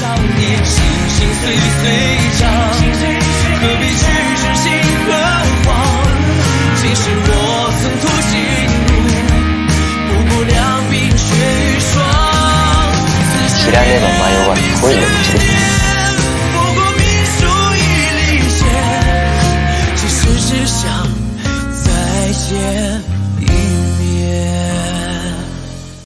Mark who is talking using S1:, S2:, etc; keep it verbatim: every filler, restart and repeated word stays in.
S1: 切られのマヨはすごいね。